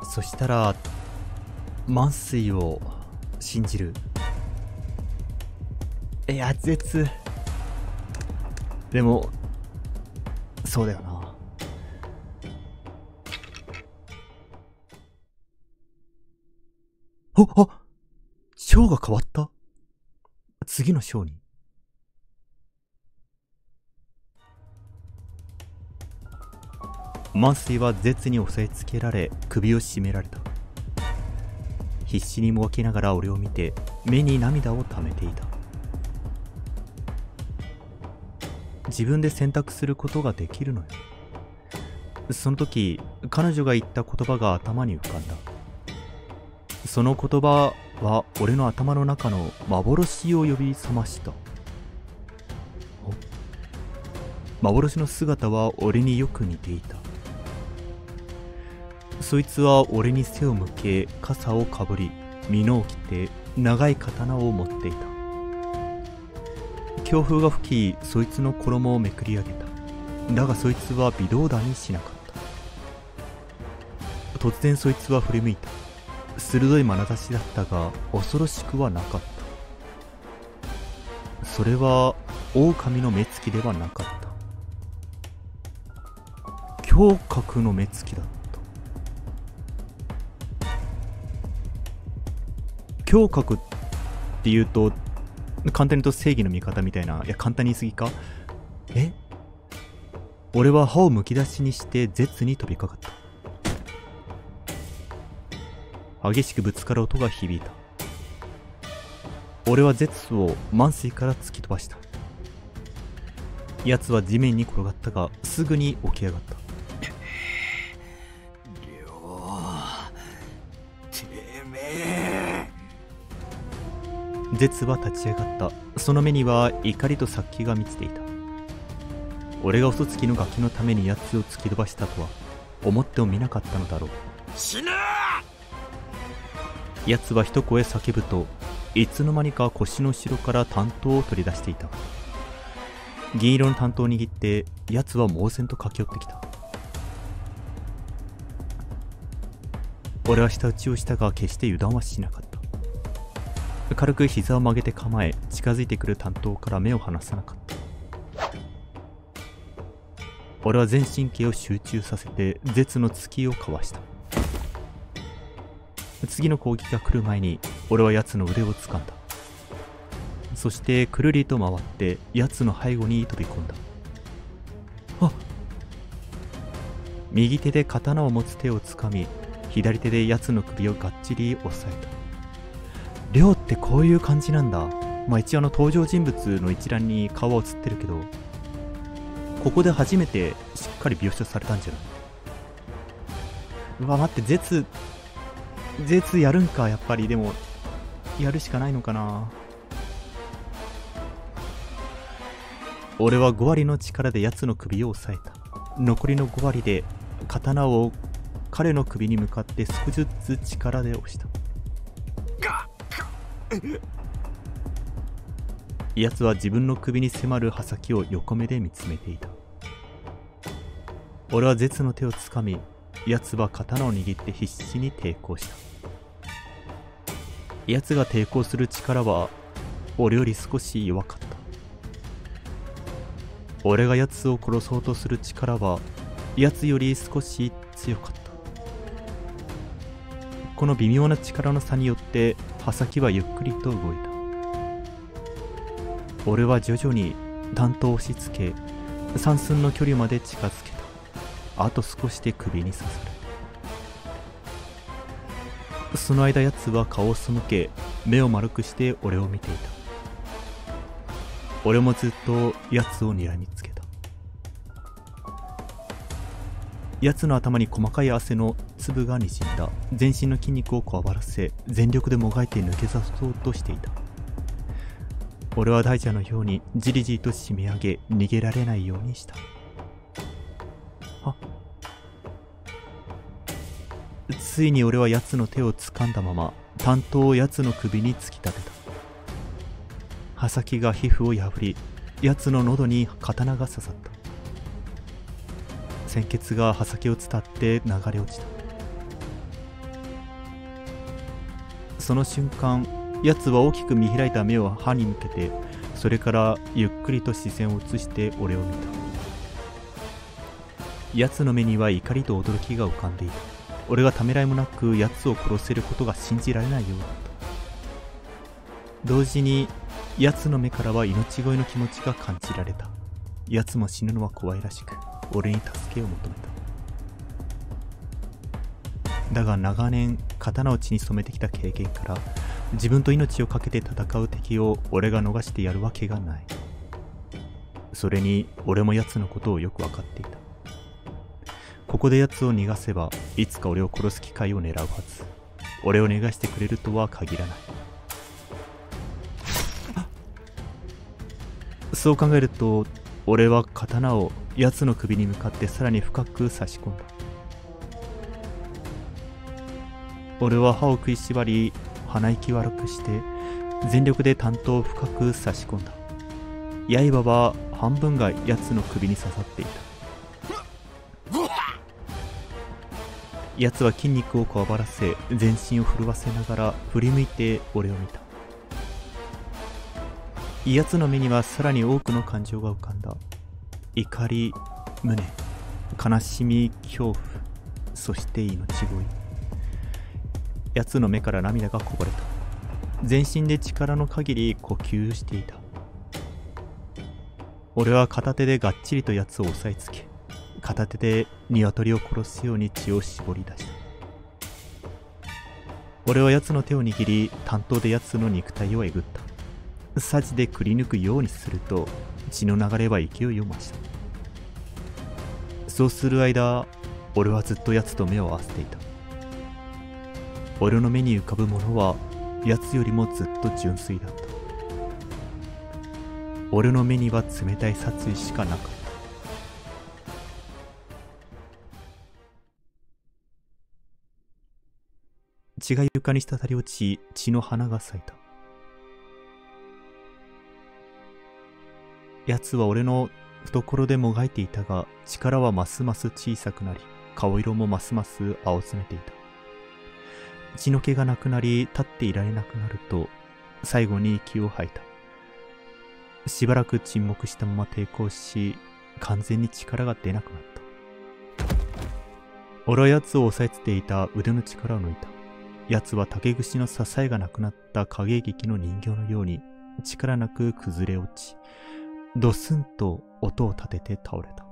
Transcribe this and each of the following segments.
そしたら満水を信じる。いや絶でもそうだよな。章が変わった。次の章に満水は絶に押さえつけられ首を絞められた。必死にもがきながら俺を見て目に涙をためていた。自分で選択することができるのよ。その時彼女が言った言葉が頭に浮かんだ。その言葉は俺の頭の中の幻を呼び覚ました。幻の姿は俺によく似ていた。そいつは俺に背を向け、傘をかぶり、蓑を着て長い刀を持っていた。強風が吹き、そいつの衣をめくり上げた。だがそいつは微動だにしなかった。突然そいつは振り向いた。鋭い眼差しだったが恐ろしくはなかった。それは狼の目つきではなかった。胸郭の目つきだった。胸郭っていうと簡単に言うと正義の味方みたいな。いや簡単に言い過ぎか。俺は歯をむき出しにして絶に飛びかかった。激しくぶつかる音が響いた。俺は絶を満水から突き飛ばした。奴は地面に転がったがすぐに起き上がった。絶は立ち上がった。その目には怒りと殺気が満ちていた。俺が嘘つきのガキのために奴を突き飛ばしたとは思ってもみなかったのだろう。 死ぬ！ 奴は一声叫ぶといつの間にか腰の後ろから短刀を取り出していた。銀色の短刀を握って奴は猛然と駆け寄ってきた。俺は舌打ちをしたが決して油断はしなかった。軽く膝を曲げて構え、近づいてくる短刀から目を離さなかった。俺は全神経を集中させて絶の突きをかわした。次の攻撃が来る前に俺は奴の腕を掴んだ。そしてくるりと回って奴の背後に飛び込んだ。右手で刀を持つ手を掴み、左手で奴の首をがっちり押さえた。亮ってこういう感じなんだ。一応登場人物の一覧に顔は映ってるけど、ここで初めてしっかり描写されたんじゃない？うわ待って、絶やるんか。やっぱりでもやるしかないのかな。俺は5割の力で奴の首を押さえた。残りの5割で刀を彼の首に向かって少しずつ力で押した。奴は自分の首に迫る刃先を横目で見つめていた。俺は絶の手をつかみ、奴は刀を握って必死に抵抗した。奴が抵抗する力は俺より少し弱かった。俺が奴を殺そうとする力は奴より少し強かった。この微妙な力の差によって刃先はゆっくりと動いた。俺は徐々に弾頭を押し付け、三寸の距離まで近づけた。あと少しで首に刺さる。その間奴は顔を背け、目を丸くして俺を見ていた。俺もずっと奴を睨みつけた。奴の頭に細かい汗の粒がにじんだ。全身の筋肉をこわばらせ、全力でもがいて抜け出そうとしていた。俺は大蛇のようにじりじりと締め上げ、逃げられないようにした。ついに俺は奴の手を掴んだまま短刀を奴の首に突き立てた。刃先が皮膚を破り、奴の喉に刀が刺さった。鮮血が刃先を伝って流れ落ちた。 その瞬間、奴は大きく見開いた目を歯に向けて、それからゆっくりと視線を移して俺を見た。奴の目には怒りと驚きが浮かんでいた。俺がためらいもなく奴を殺せることが信じられないようだった。同時に奴の目からは命乞いの気持ちが感じられた。奴も死ぬのは怖いらしく、俺に助けを求めた。だが長年刀を血に染めてきた経験から、自分と命を懸けて戦う敵を俺が逃してやるわけがない。それに俺も奴のことをよく分かっていた。ここで奴を逃がせば、いつか俺を殺す機会を狙うはず。俺を逃がしてくれるとは限らない。そう考えると、俺は刀を奴の首に向かってさらに深く差し込んだ。俺は歯を食いしばり、鼻息悪くして、全力で短刀を深く差し込んだ。刃は半分が奴の首に刺さっていた。奴は筋肉をこわばらせ、全身を震わせながら振り向いて俺を見た。奴の目にはさらに多くの感情が浮かんだ。怒り、無念、悲しみ、恐怖、そして命乞い。奴の目から涙がこぼれた。全身で力の限り呼吸していた。俺は片手でがっちりと奴を押さえつけ、片手で鶏を殺すように血を絞り出した。俺は奴の手を握り、短刀で奴の肉体をえぐった。サジでくり抜くようにすると、血の流れは勢いを増した。そうする間、俺はずっと奴と目を合わせていた。俺の目に浮かぶものは、奴よりもずっと純粋だった。俺の目には冷たい殺意しかなかった。血が床に滴り落ち、血の花が咲いた。奴は俺の懐でもがいていたが、力はますます小さくなり、顔色もますます青ずめていた。血の気がなくなり、立っていられなくなると、最後に息を吐いた。しばらく沈黙したまま抵抗し、完全に力が出なくなった。俺は奴を押さえつっていた腕の力を抜いた。奴は竹串の支えがなくなった影劇の人形のように、力なく崩れ落ち、ドスンと音を立てて倒れた。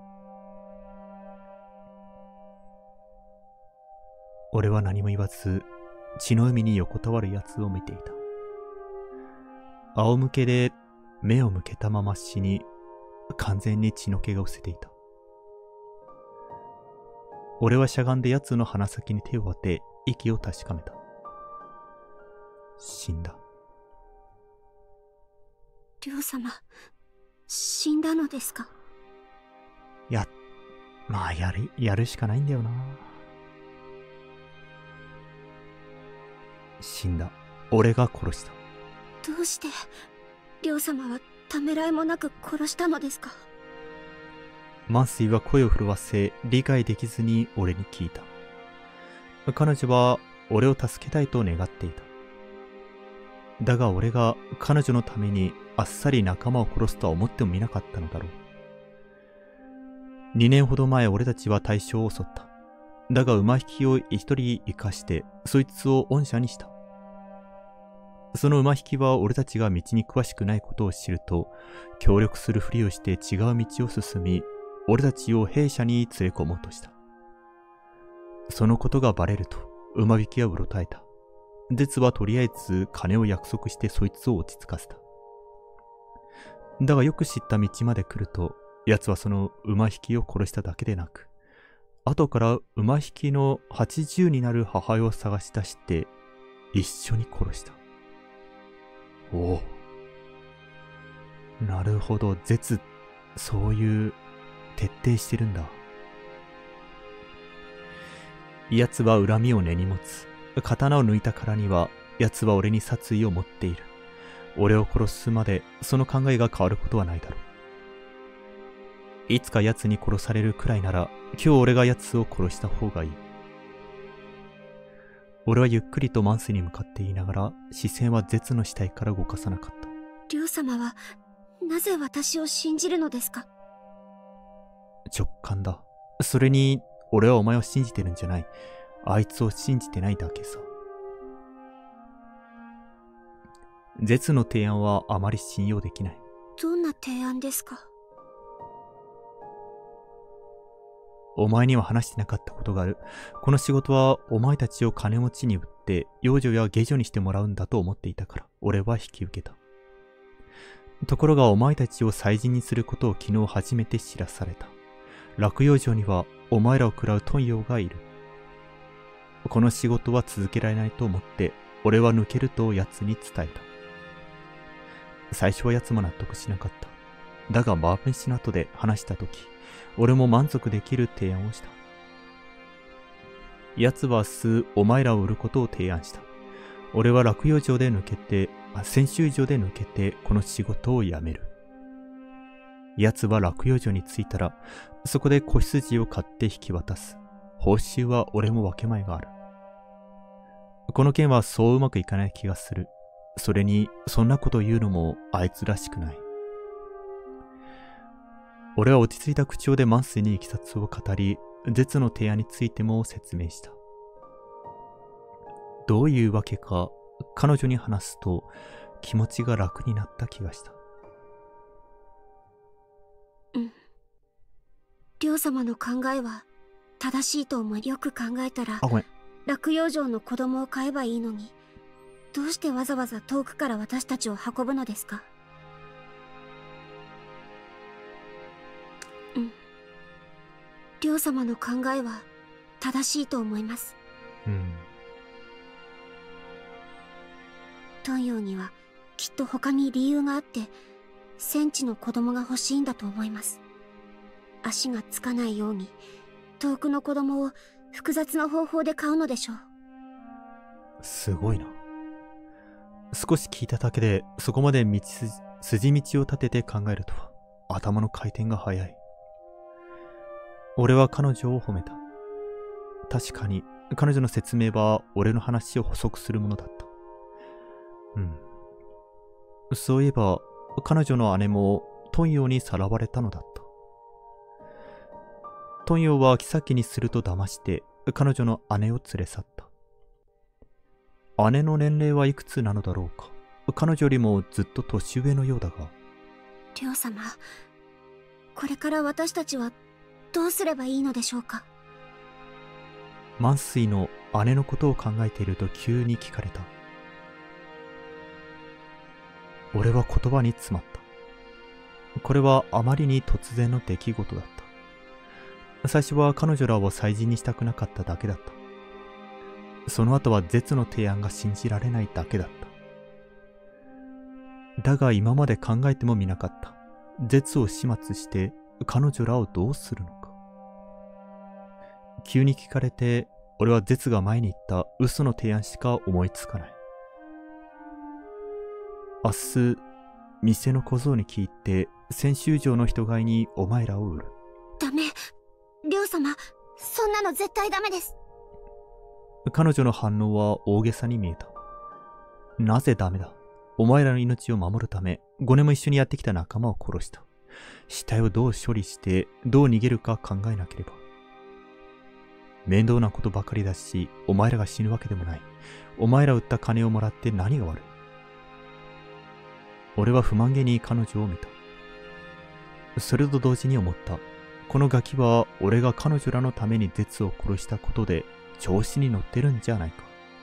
俺は何も言わず、血の海に横たわる奴を見ていた。仰向けで目を向けたまま死に、完全に血の気が失せていた。俺はしゃがんで奴の鼻先に手を当て、息を確かめた。死んだ。 亮様、死んだのですか？ まあやるしかないんだよな。死んだ。俺が殺した。 どうして亮様はためらいもなく殺したのですか？ マンスイは声を震わせ、理解できずに俺に聞いた。彼女は俺を助けたいと願っていた。だが俺が彼女のためにあっさり仲間を殺すとは思ってもみなかったのだろう。2年ほど前俺たちは大将を襲った。だが馬引きを一人生かして、そいつを恩赦にした。その馬引きは俺たちが道に詳しくないことを知ると、協力するふりをして違う道を進み、俺たちを兵舎に連れ込もうとした。そのことがバレると、馬引きはうろたえた。絶はとりあえず金を約束してそいつを落ち着かせた。だがよく知った道まで来ると、奴はその馬引きを殺しただけでなく、後から馬引きの80になる母親を探し出して、一緒に殺した。おお。なるほど、絶、そういう徹底してるんだ。奴は恨みを根に持つ。刀を抜いたからには、奴は俺に殺意を持っている。俺を殺すまでその考えが変わることはないだろう。いつか奴に殺されるくらいなら、今日俺が奴を殺した方がいい。 俺はゆっくりとマンスに向かって言いながら、視線は絶の死体から動かさなかった。 竜様は、なぜ私を信じるのですか？ 直感だ。それに、俺はお前を信じてるんじゃない。あいつを信じてないだけさ。絶の提案はあまり信用できない。 どんな提案ですか？ お前には話してなかったことがある。この仕事はお前たちを金持ちに売って養女や下女にしてもらうんだと思っていたから、俺は引き受けた。ところがお前たちを祭人にすることを昨日初めて知らされた。落葉城にはお前らを食らう豚陽がいる。この仕事は続けられないと思って、俺は抜けると奴に伝えた。最初は奴も納得しなかった。だが晩飯の後で話したとき、俺も満足できる提案をした。奴は明日お前らを売ることを提案した。俺は落葉城で抜けて、千秋城で抜けてこの仕事を辞める。奴は落葉城に着いたら、そこで子羊を買って引き渡す。報酬は俺も分け前がある。この件はそううまくいかない気がする。それに、そんなこと言うのもあいつらしくない。俺は落ち着いた口調でマンスにいきさつを語り、絶の提案についても説明した。どういうわけか、彼女に話すと気持ちが楽になった気がした。 竜様の考えは正しいと思い、よく考えたら、 ごめん。 落葉城の子供を飼えばいいのに、どうしてわざわざ遠くから私たちを運ぶのですか？竜様の考えは正しいと思います。豚陽にはきっと他に理由があって、戦地の子供が欲しいんだと思います。足がつかないように遠くの子供を複雑な方法で飼うのでしょう。 すごいな。少し聞いただけでそこまで筋道を立てて考えるとは、頭の回転が早い。俺は彼女を褒めた。確かに彼女の説明は俺の話を補足するものだった。そういえば彼女の姉も豚陽にさらわれたのだった。豚陽は妃にすると騙して彼女の姉を連れ去った。姉の年齢はいくつなのだろうか。彼女よりもずっと年上のようだが。 竜様、これから私たちはどうすればいいのでしょうか。 満水の姉のことを考えていると急に聞かれた。俺は言葉に詰まった。これはあまりに突然の出来事だった。最初は彼女らを祭人にしたくなかっただけだった。その後は絶の提案が信じられないだけだった。だが今まで考えてもみなかった。絶を始末して彼女らをどうするのか。急に聞かれて、俺は絶が前に言った嘘の提案しか思いつかない。明日、店の小僧に聞いて、千秋城の人買いにお前らを売る。 ダメ。竜様、そんなの絶対ダメです。 彼女の反応は大げさに見えた。なぜダメだ。お前らの命を守るため、5年も一緒にやってきた仲間を殺した。死体をどう処理して、どう逃げるか考えなければ。面倒なことばかりだし、お前らが死ぬわけでもない。お前ら売った金をもらって何が悪い。俺は不満げに彼女を見た。それと同時に思った。このガキは俺が彼女らのために絶を殺したことで調子に乗ってるんじゃないか。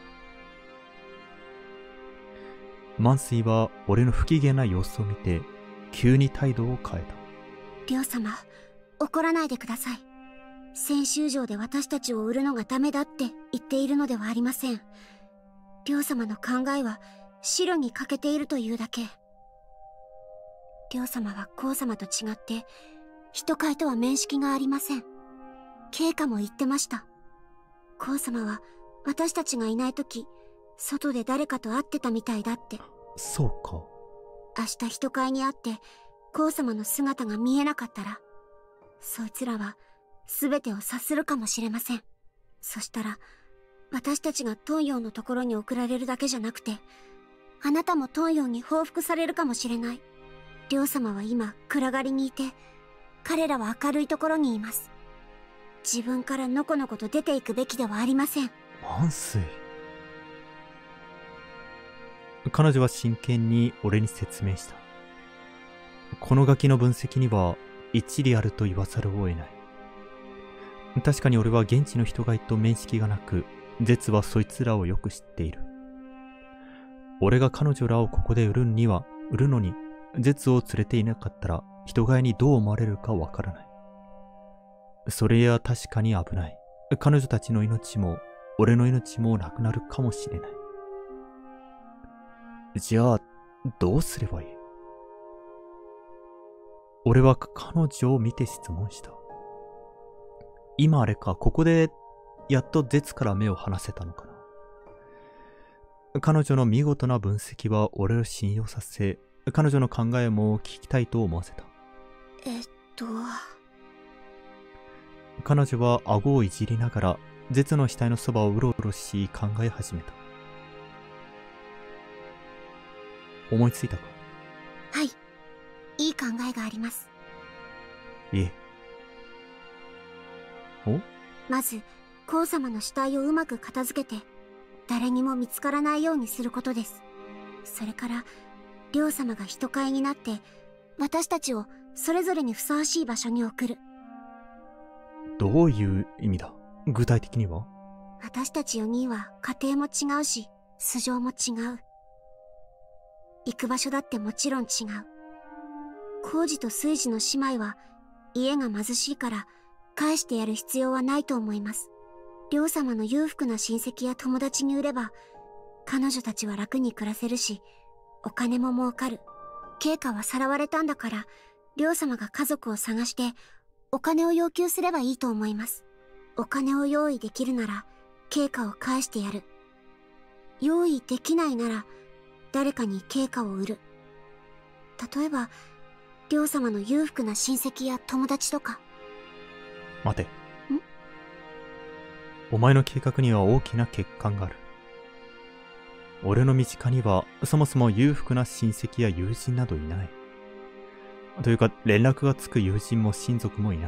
満水は俺の不機嫌な様子を見て急に態度を変えた。 竜様、怒らないでください。千秋城で私たちを売るのがダメだって言っているのではありません。竜様の考えは白に欠けているというだけ。竜様は皇様と違って人飼いとは面識がありません。陛下も言ってました。皇様は私たちがいないとき外で誰かと会ってたみたいだって。 そうか。 明日人飼いに会って皇様の姿が見えなかったら、そいつらは全てを察するかもしれません。そしたら私たちがトンヨンのところに送られるだけじゃなくて、あなたもトンヨンに報復されるかもしれない。両様は今暗がりにいて、彼らは明るいところにいます。自分からのこのこと出ていくべきではありません。 満水。彼女は真剣に俺に説明した。このガキの分析には一理あると言わざるを得ない。確かに俺は現地の人がいと面識がなく、ゼツはそいつらをよく知っている。俺が彼女らをここで売るのに、ゼツを連れていなかったら人飼いにどう思われるかわからない。それや確かに危ない。彼女たちの命も俺の命もなくなるかもしれない。じゃあどうすればいい？俺は彼女を見て質問した。今あれか、ここでやっとゼツから目を離せたのかな。彼女の見事な分析は俺を信用させ、彼女の考えも聞きたいと思わせた。彼女は顎をいじりながらゼツの死体のそばをうろうろし考え始めた。思いついたか？ はい、いい考えがあります。 いえ。お？ まずコウ様の死体をうまく片付けて誰にも見つからないようにすることです。それから両様が人飼いになって私たちをそれぞれにふさわしい場所に送る。 どういう意味だ？具体的には？ 私たち4人は家庭も違うし素性も違う。行く場所だってもちろん違う。コウジとスイジの姉妹は家が貧しいから返してやる必要はないと思います。両様の裕福な親戚や友達に売れば彼女たちは楽に暮らせるしお金も儲かる。慶花はさらわれたんだから両様が家族を探してお金を要求すればいいと思います。お金を用意できるなら慶花を返してやる。用意できないなら誰かに慶花を売る。例えば両様の裕福な親戚や友達とか。 待て。お前の計画には大きな欠陥がある。俺の身近にはそもそも裕福な親戚や友人などいない。というか連絡がつく友人も親族もいない。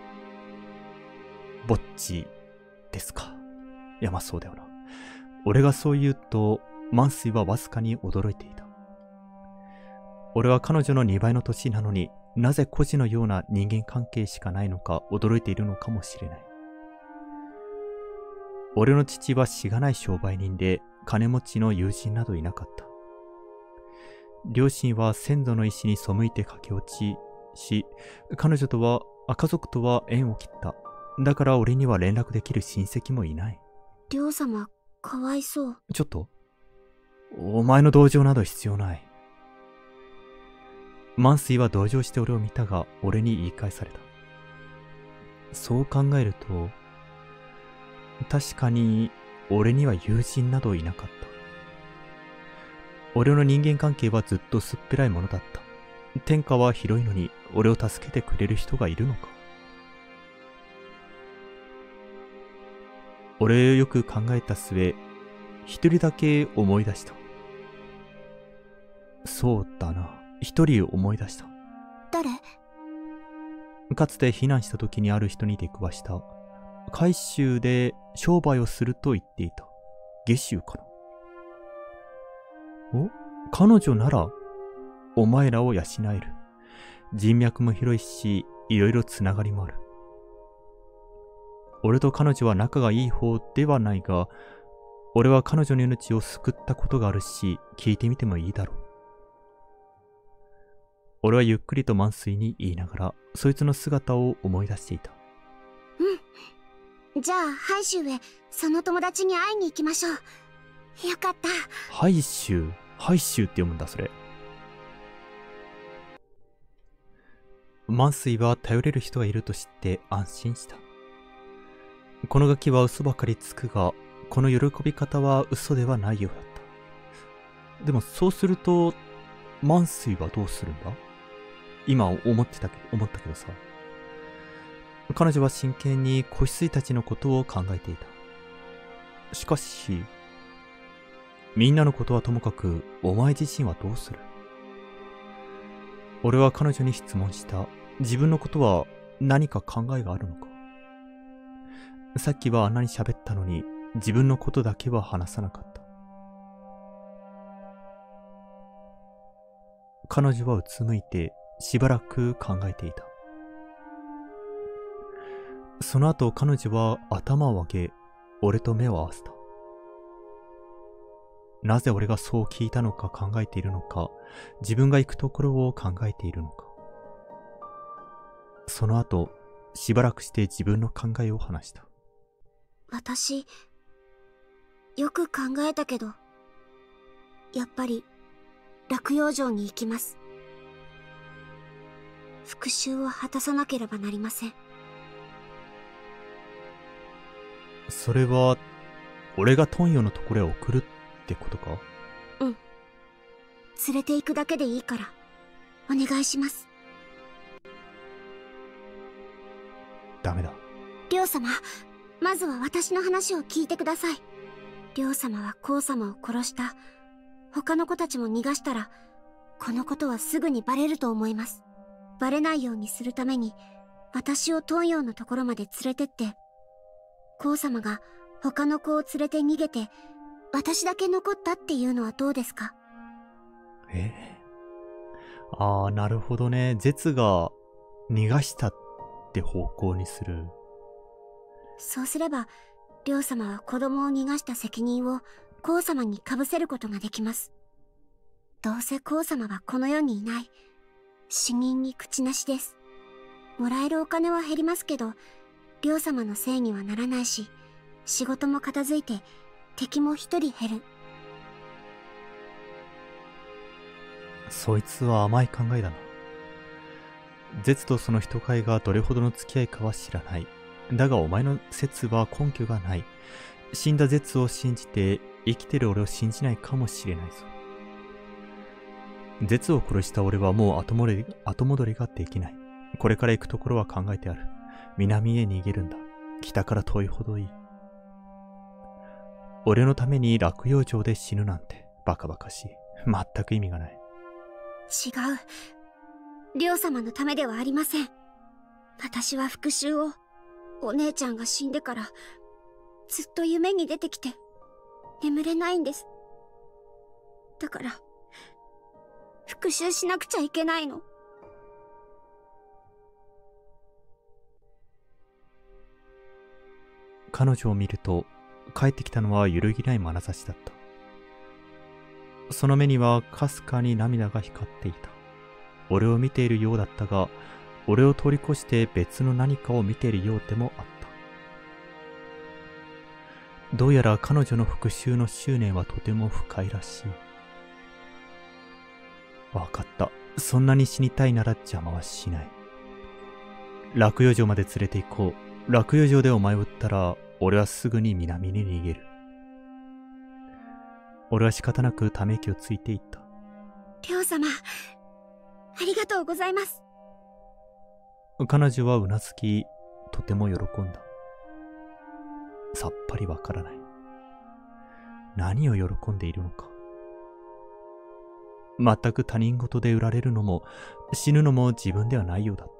ぼっちですか。いやまあそうだよな。俺がそう言うと満水はわずかに驚いていた。俺は彼女の2倍の年なのになぜ孤児のような人間関係しかないのか驚いているのかもしれない。俺の父はしがない商売人で金持ちの友人などいなかった。両親は先祖の意志に背いて駆け落ちし、家族とは縁を切った。だから俺には連絡できる親戚もいない。 両様、かわいそう。 ちょっと。お前の同情など必要ない。満水は同情して俺を見たが、俺に言い返された。そう考えると、確かに俺には友人などいなかった。俺の人間関係はずっと薄っぺらいものだった。天下は広いのに俺を助けてくれる人がいるのか。俺よく考えた末、一人だけ思い出した。そうだな、一人思い出した。 誰？ かつて避難した時にある人に出くわした。海州で商売をすると言っていた。下州かな。お？彼女ならお前らを養える。人脈も広いし、いろいろつながりもある。俺と彼女は仲がいい方ではないが、俺は彼女の命を救ったことがあるし、聞いてみてもいいだろう。俺はゆっくりと満水に言いながら、そいつの姿を思い出していた。 じゃあ、ハイシュウへ、その友達に会いに行きましょう。よかった。 ハイシュウって読むんだ、それ。満水は頼れる人がいると知って安心した。このガキは嘘ばかりつくが、この喜び方は嘘ではないようだった。でもそうすると、満水はどうするんだ？今思ったけどさ。彼女は真剣に子羊たちのことを考えていた。 しかし、みんなのことはともかく、お前自身はどうする？俺は彼女に質問した。自分のことは何か考えがあるのか？さっきはあんなに喋ったのに、自分のことだけは話さなかった。彼女はうつむいてしばらく考えていた。その後彼女は頭を上げ、俺と目を合わせた。なぜ俺がそう聞いたのか考えているのか、自分が行くところを考えているのか。その後、しばらくして自分の考えを話した。 私、よく考えたけど、やっぱり、落葉城に行きます。復讐を果たさなければなりません。 それは、俺がトンヨのところへ送るってことか？ うん。連れて行くだけでいいから、お願いします。 ダメだ。 亮様、まずは私の話を聞いてください。亮様は光様を殺した。他の子たちも逃がしたら、このことはすぐにバレると思います。バレないようにするために、私をトンヨウのところまで連れてって、光様が他の子を連れて逃げて、私だけ残ったっていうのはどうですか？ ああ、なるほどね。絶が逃がしたって方向にする。 そうすれば、亮様は子供を逃がした責任を光様に被せることができます。どうせ光様はこの世にいない。死人に口なしです。もらえるお金は減りますけど、亮様のせいにはならないし、仕事も片付いて敵も一人減る。 そいつは甘い考えだな。絶とその人飼いがどれほどの付き合いかは知らない。だがお前の説は根拠がない。死んだ絶を信じて生きてる俺を信じないかもしれないぞ。絶を殺した俺はもう後戻りができない。これから行くところは考えてある。南へ逃げるんだ。北から遠いほどいい。俺のために落葉城で死ぬなんてバカバカしい。全く意味がない。 違う。亮様のためではありません。私は復讐を、お姉ちゃんが死んでからずっと夢に出てきて眠れないんです。だから復讐しなくちゃいけないの。 彼女を見ると帰ってきたのは揺るぎない眼差しだった。その目にはかすかに涙が光っていた。俺を見ているようだったが、俺を通り越して別の何かを見ているようでもあった。どうやら彼女の復讐の執念はとても深いらしい。わかった。そんなに死にたいなら邪魔はしない。落葉城まで連れて行こう。落葉城でお前を撃ったら、俺はすぐに南に逃げる。俺は仕方なくため息をついていった。 亮様、ありがとうございます。 彼女はうなずき、とても喜んだ。さっぱりわからない。何を喜んでいるのか。全く他人事で売られるのも死ぬのも自分ではないようだった。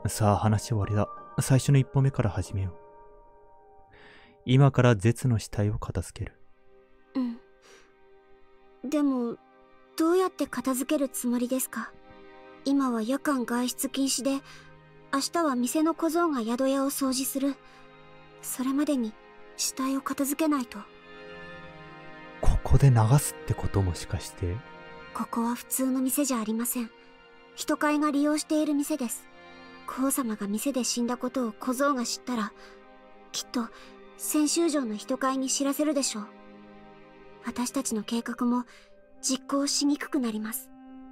さあ話終わりだ。最初の一歩目から始めよう。今から絶の死体を片付ける。 うん。でも、どうやって片付けるつもりですか？今は夜間外出禁止で、明日は店の小僧が宿屋を掃除する。それまでに死体を片付けないと。 ここで流すってこともしかして？ ここは普通の店じゃありません。人飼いが利用している店です。光様が店で死んだことを小僧が知ったら、きっと千秋城の人飼いに知らせるでしょう。私たちの計画も実行しにくくなります。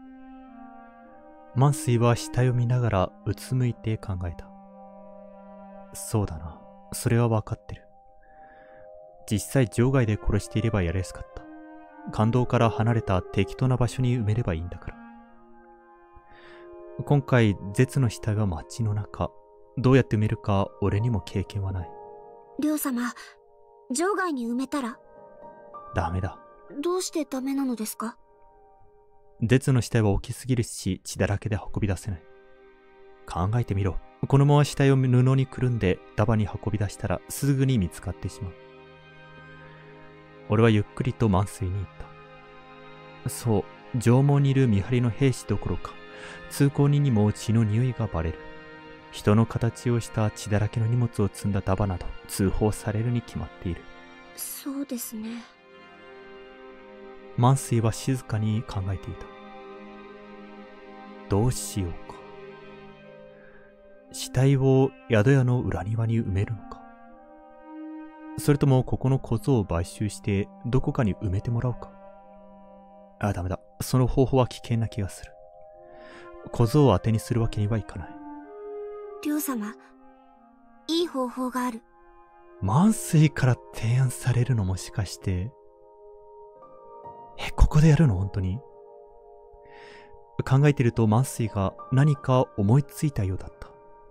満水は死体を見ながらうつむいて考えた。そうだな。それは分かってる。実際場外で殺していればやりやすかった。感動から離れた適当な場所に埋めればいいんだから。今回、絶の死体は街の中。どうやって埋めるか俺にも経験はない。 りょう様、場外に埋めたら？ ダメだ。 どうしてダメなのですか？ 絶の死体は大きすぎるし、血だらけで運び出せない。考えてみろ。このまま死体を布にくるんでダバに運び出したらすぐに見つかってしまう。俺はゆっくりと満水に言った。そう、城門にいる見張りの兵士どころか、通行人にも血の匂いがバレる。人の形をした血だらけの荷物を積んだダバなど通報されるに決まっている。 そうですね。 満水は静かに考えていた。どうしようか。死体を宿屋の裏庭に埋めるのか。それともここの小僧を買収してどこかに埋めてもらうか。ダメだ。その方法は危険な気がする。小僧を当てにするわけにはいかない。 りょう様、いい方法がある。 満水から提案されるのもしかして。ここでやるの本当に。考えていると満水が何か思いついたようだった。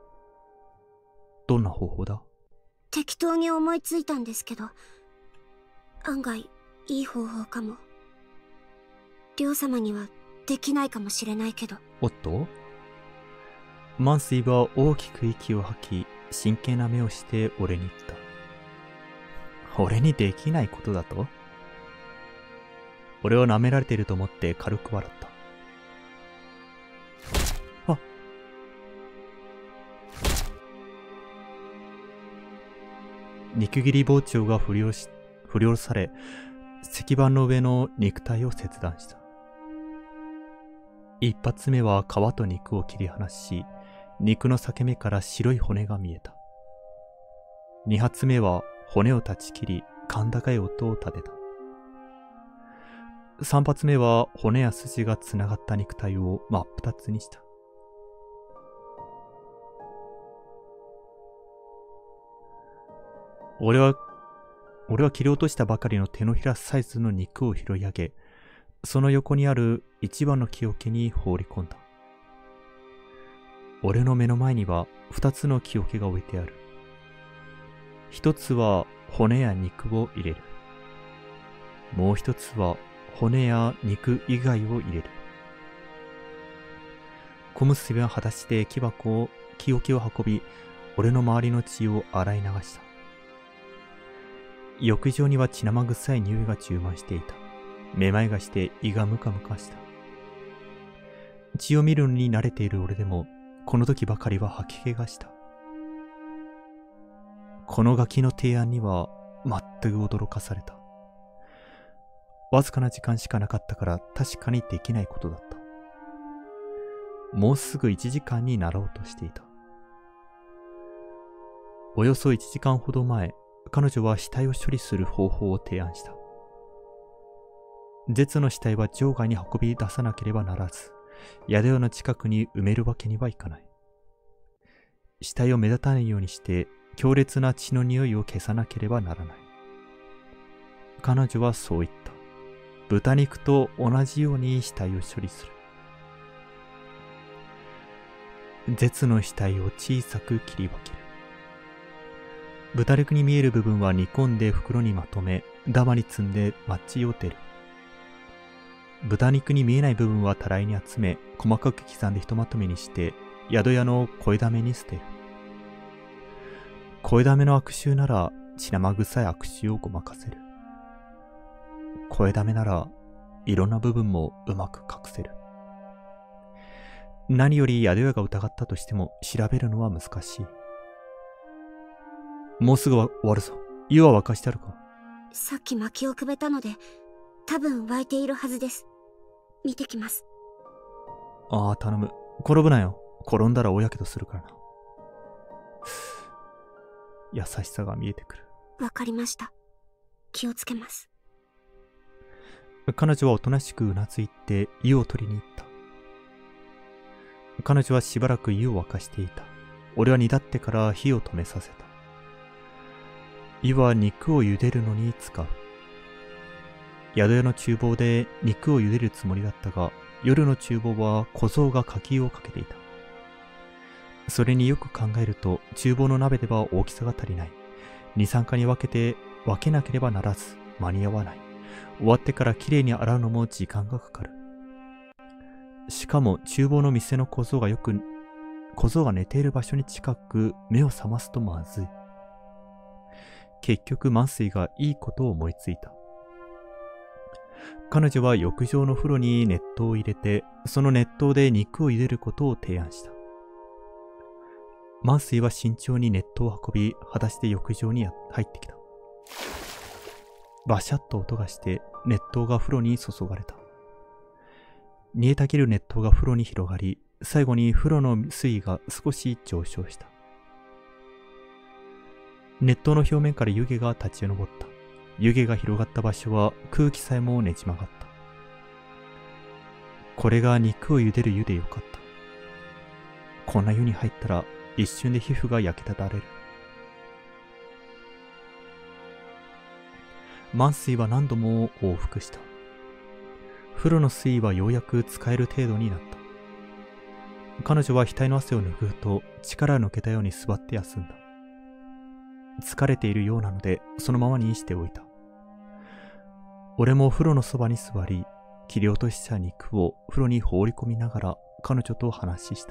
どんな方法だ？ 適当に思いついたんですけど、案外いい方法かも。りょう様にはできないかもしれないけど。 おっと？満水は大きく息を吐き、真剣な目をして俺に言った。俺にできないことだと？俺は舐められていると思って軽く笑った。肉切り包丁が振り下ろされ、石板の上の肉体を切断した。一発目は皮と肉を切り離し、肉の裂け目から白い骨が見えた。二発目は骨を断ち切り、甲高い音を立てた。三発目は骨や筋がつながった肉体を真っ二つにした。俺は切り落としたばかりの手のひらサイズの肉を拾い上げ、その横にある一番の木桶に放り込んだ。俺の目の前には二つの木桶が置いてある。一つは骨や肉を入れる。もう一つは骨や肉以外を入れる。小娘は裸足で木桶を運び、俺の周りの血を洗い流した。浴場には血生臭い匂いが充満していた。めまいがして胃がムカムカした。血を見るのに慣れている俺でも、この時ばかりは吐き気がした。このガキの提案には全く驚かされた。わずかな時間しかなかったから確かにできないことだった。もうすぐ1時間になろうとしていた。およそ1時間ほど前、彼女は死体を処理する方法を提案した。絶の死体は場外に運び出さなければならず、宿屋の近くに埋めるわけにはいかない。死体を目立たないようにして強烈な血の匂いを消さなければならない。彼女はそう言った。豚肉と同じように死体を処理する。絶の死体を小さく切り分ける。豚肉に見える部分は煮込んで袋にまとめ、ダマに積んでマッチを出る。豚肉に見えない部分はたらいに集め、細かく刻んでひとまとめにして、宿屋の声だめに捨てる。声だめの悪臭なら血生臭い悪臭をごまかせる。声だめならいろんな部分もうまく隠せる。何より宿屋が疑ったとしても調べるのは難しい。もうすぐ終わるぞ。湯は沸かしてあるか？ さっき薪をくべたので、多分沸いているはずです。見てきます。 ああ、頼む。転ぶなよ。転んだら大やけどするからな。優しさが見えてくる。 わかりました。気をつけます。 彼女はおとなしくうなずいて湯を取りに行った。彼女はしばらく湯を沸かしていた。俺は煮立ってから火を止めさせた。湯は肉を茹でるのに使う。宿屋の厨房で肉を茹でるつもりだったが、夜の厨房は小僧が柿湯をかけていた。それによく考えると、厨房の鍋では大きさが足りない。 2、3回に分けなければならず間に合わない。終わってからきれいに洗うのも時間がかかる。しかも厨房の店の小僧が寝ている場所に近く目を覚ますとまずい。結局満水がいいことを思いついた。彼女は浴場の風呂に熱湯を入れて、その熱湯で肉を茹でることを提案した。満水は慎重に熱湯を運び、裸足で浴場に入ってきた。バシャッと音がして熱湯が風呂に注がれた。煮えたぎる熱湯が風呂に広がり、最後に風呂の水位が少し上昇した。熱湯の表面から湯気が立ち上った。湯気が広がった場所は空気さえもねじ曲がった。これが肉を茹でる湯でよかった。こんな湯に入ったら一瞬で皮膚が焼けただれる。満水は何度も往復した。風呂の水位はようやく使える程度になった。彼女は額の汗を拭うと力抜けたように座って休んだ。疲れているようなのでそのままにしておいた。俺も風呂のそばに座り、切り落とした肉を風呂に放り込みながら彼女と話した。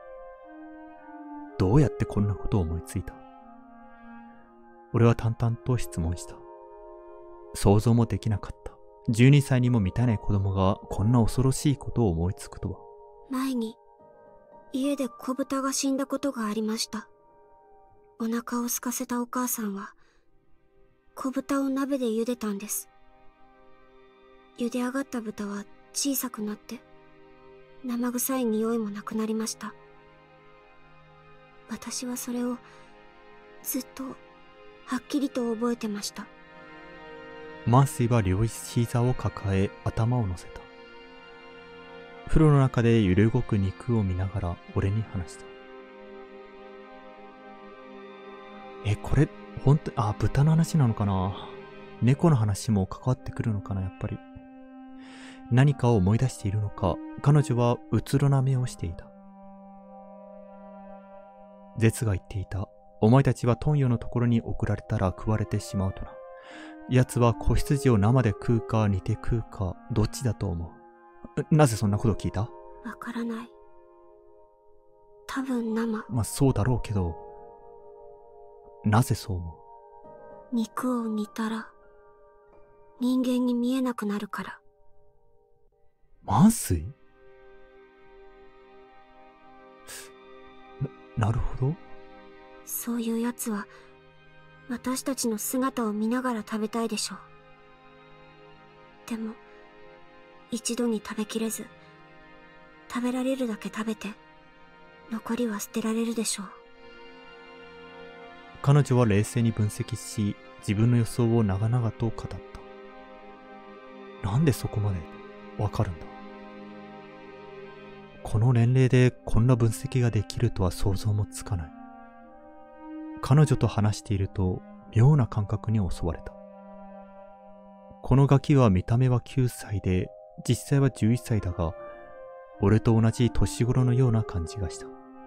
どうやってこんなことを思いついた？俺は淡々と質問した。想像もできなかった。12歳にも満たない子供がこんな恐ろしいことを思いつくとは。 前に家で子豚が死んだことがありました。お腹を空かせたお母さんは子豚を鍋で茹でたんです。茹で上がった豚は小さくなって生臭い匂いもなくなりました。私はそれをずっとはっきりと覚えてました。 満水は両膝を抱え頭を乗せた。風呂の中で揺れ動く肉を見ながら俺に話した。これ本当豚の話なのかな？猫の話も関わってくるのかな？やっぱり何かを思い出しているのか、彼女はうつろな目をしていた。ゼが言っていた。お前たちはトンヨのところに送られたら食われてしまうとな。奴は子羊を生で食うか煮て食うかどっちだと思う？なぜそんなこと聞いた？ わからない。多分生。 そうだろうけど、なぜそう思う？肉を煮たら人間に見えなくなるから。 満水？なるほど。 そういうやつは私たちの姿を見ながら食べたいでしょう。でも一度に食べきれず、食べられるだけ食べて残りは捨てられるでしょう。 彼女は冷静に分析し、自分の予想を長々と語った。なんでそこまでわかるんだ？この年齢でこんな分析ができるとは想像もつかない。彼女と話していると妙な感覚に襲われた。このガキは見た目は9歳で実際は11歳だが、俺と同じ年頃のような感じがした。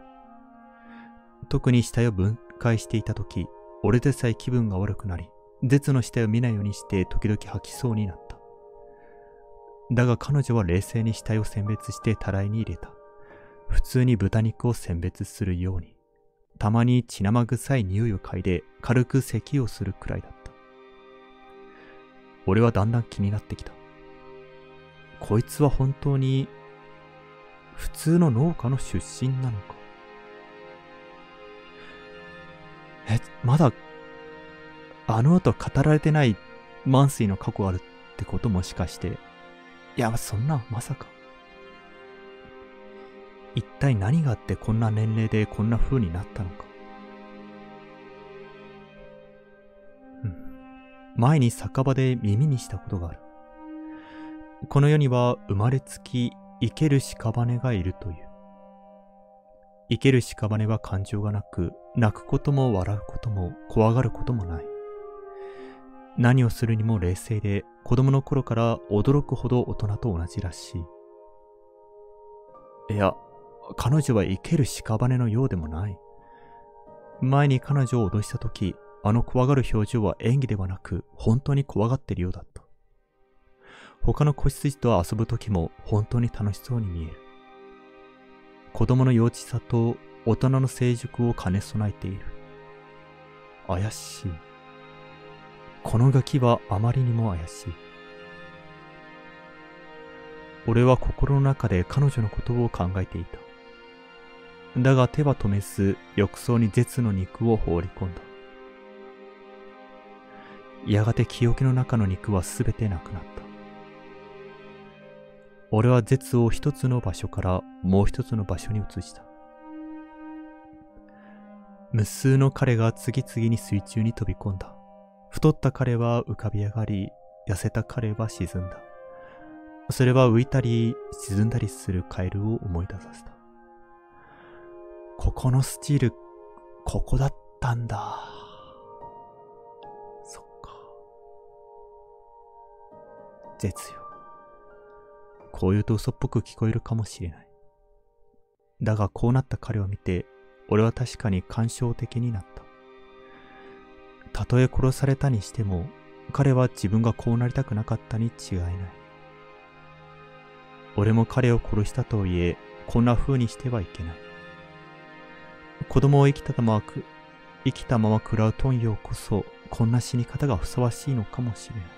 特に死体を分解していた時、俺でさえ気分が悪くなり、ゼの死体を見ないようにして時々吐きそうになった。だが彼女は冷静に死体を選別してたらいに入れた。普通に豚肉を選別するように。たまに血生臭い匂いを嗅いで軽く咳をするくらいだった。俺はだんだん気になってきた。こいつは本当に普通の農家の出身なのか？まだあの後語られてない満水の過去があるってこともしかして？いや、そんな、まさか。一体何があってこんな年齢でこんな風になったのか。前に酒場で耳にしたことがある。この世には生まれつき生ける屍がいるという。生ける屍は感情がなく、泣くことも笑うことも怖がることもない。何をするにも冷静で、子供の頃から驚くほど大人と同じらしい。いや、彼女は生ける屍のようでもない。前に彼女を脅したとき、 あの怖がる表情は演技ではなく、本当に怖がっているようだった。他の子羊と遊ぶ時も本当に楽しそうに見える。子供の幼稚さと大人の成熟を兼ね備えている。怪しい。このガキはあまりにも怪しい。俺は心の中で彼女のことを考えていた。だが手は止めず、浴槽に絶の肉を放り込んだ。やがて記憶の中の肉はすべてなくなった。俺は絶を一つの場所からもう一つの場所に移した。無数の彼が次々に水中に飛び込んだ。太った彼は浮かび上がり、痩せた彼は沈んだ。それは浮いたり沈んだりするカエルを思い出させた。ここのスチール、ここだったんだ。そっか。絶よ。こう言うと嘘っぽく聞こえるかもしれない。だがこうなった彼を見て、俺は確かに感傷的になった。たとえ殺されたにしても、彼は自分がこうなりたくなかったに違いない。俺も彼を殺したとはいえ、こんな風にしてはいけない。子供を生きたまま食らうトンヨこそ、こんな死に方がふさわしいのかもしれない。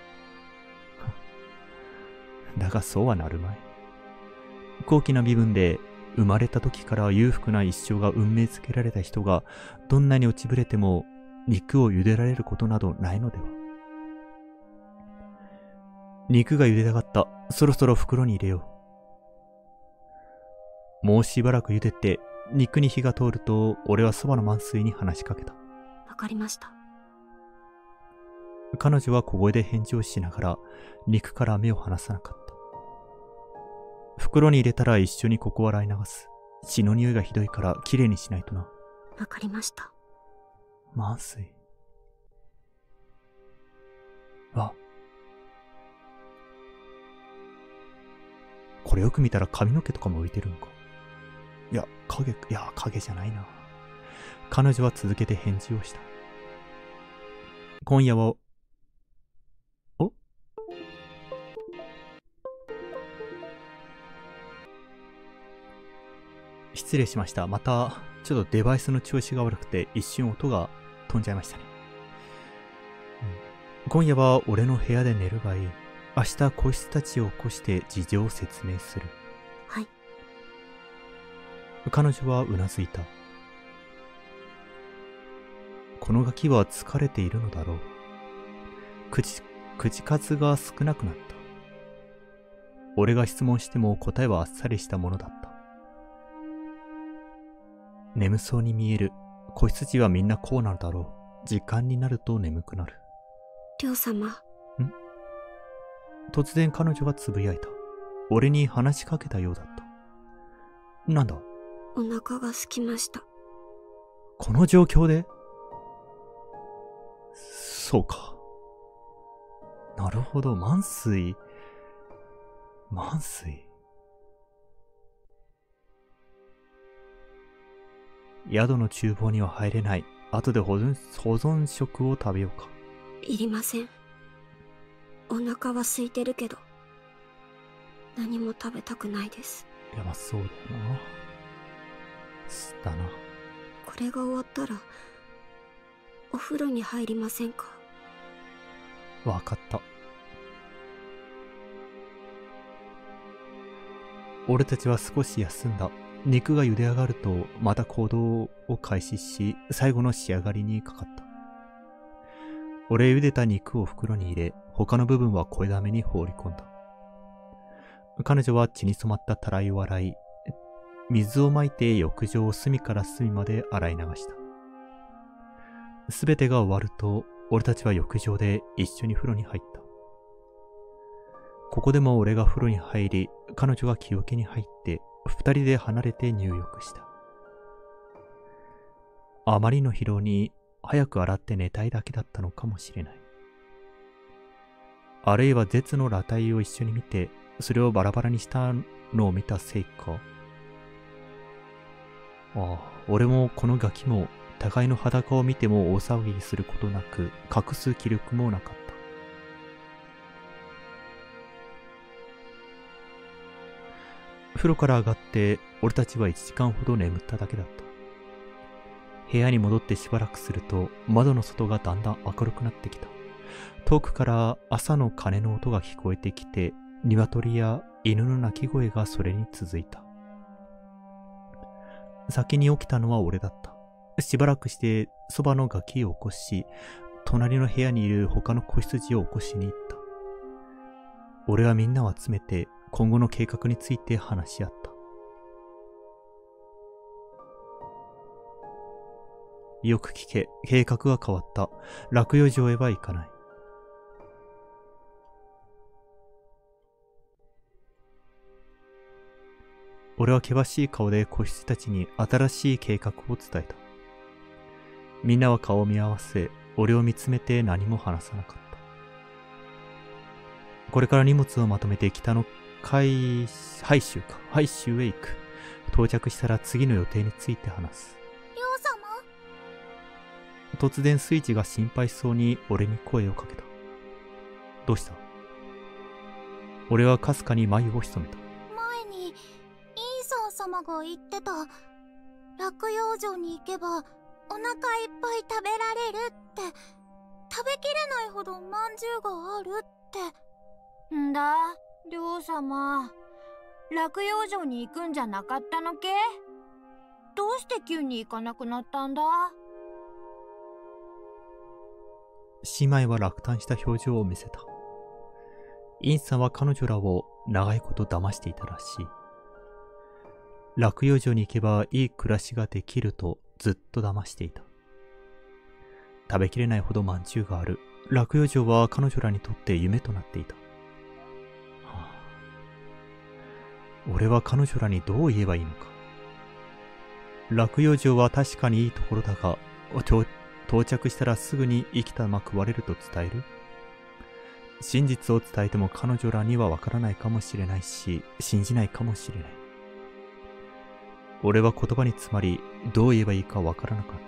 だがそうはなるまい。高貴な身分で生まれた時から裕福な一生が運命づけられた人が、どんなに落ちぶれても肉を茹でられることなどないのでは。肉が茹でたかった。そろそろ袋に入れよう。もうしばらく茹でて、肉に火が通ると、俺はそばの満水に話しかけた。 わかりました。 彼女は小声で返事をしながら、肉から目を離さなかった。袋に入れたら一緒にここを洗い流す。血の匂いがひどいからきれいにしないとな。 わかりました。 満水。あ。これよく見たら髪の毛とかも浮いてるのか。影じゃないな。彼女は続けて返事をした。今夜は、失礼しました。また、ちょっとデバイスの調子が悪くて一瞬音が飛んじゃいましたね。今夜は俺の部屋で寝るがいい。明日個室たちを起こして事情を説明する。 はい。 彼女はうなずいた。このガキは疲れているのだろう。口数が少なくなった。俺が質問しても答えはあっさりしたものだった。眠そうに見える。子羊はみんなこうなるだろう。時間になると眠くなる。 亮様。 突然彼女がつぶやいた。俺に話しかけたようだった。なんだ？ お腹が空きました。 この状況で？そうか。なるほど、満水。宿の厨房には入れない。後で保存食を食べようか。 いりません。お腹は空いてるけど、何も食べたくないです。 いや、まあそうだよな。だな。 これが終わったら、お風呂に入りませんか？ わかった。俺たちは少し休んだ。肉が茹で上がると、また行動を開始し、最後の仕上がりにかかった。俺茹でた肉を袋に入れ、他の部分は声だめに放り込んだ。彼女は血に染まったたらいを洗い、水をまいて浴場を隅から隅まで洗い流した。すべてが終わると、俺たちは浴場で一緒に風呂に入った。ここでも俺が風呂に入り、彼女が木桶に入って、二人で離れて入浴した。あまりの疲労に早く洗って寝たいだけだったのかもしれない。あるいは絶の裸体を一緒に見て、それをバラバラにしたのを見たせいか。ああ、俺もこのガキも互いの裸を見ても大騒ぎすることなく、隠す気力もなかった。風呂から上がって、俺たちは1時間ほど眠っただけだった。部屋に戻ってしばらくすると、窓の外がだんだん明るくなってきた。遠くから朝の鐘の音が聞こえてきて、鶏や犬の鳴き声がそれに続いた。先に起きたのは俺だった。しばらくしてそばのガキを起こし、隣の部屋にいる他の子羊を起こしに行った。俺はみんなを集めて今後の計画について話し合った。よく聞け、計画が変わった。落葉城へは行かない。俺は険しい顔で子羊たちに新しい計画を伝えた。みんなは顔を見合わせ、俺を見つめて何も話さなかった。これから荷物をまとめて北のハイ州へ行く。到着したら次の予定について話す。 両様。 突然スイッチが心配そうに俺に声をかけた。どうした？俺はかすかに眉を潜めた。 前にイーソー様が言ってた、落葉城に行けばお腹いっぱい食べられるって、食べきれないほどまんじゅうがあるって。 んだ、両様、落葉城に行くんじゃなかったのけ？どうして急に行かなくなったんだ？ 姉妹は落胆した表情を見せた。インさんは彼女らを長いこと騙していたらしい。落葉城に行けばいい暮らしができるとずっと騙していた。食べきれないほどまんじゅうがある。落葉城は彼女らにとって夢となっていた。俺は彼女らにどう言えばいいのか。落葉城は確かにいいところだが、到着したらすぐに生きたまま食われると伝える？真実を伝えても彼女らにはわからないかもしれないし、信じないかもしれない。俺は言葉に詰まり、どう言えばいいかわからなかった。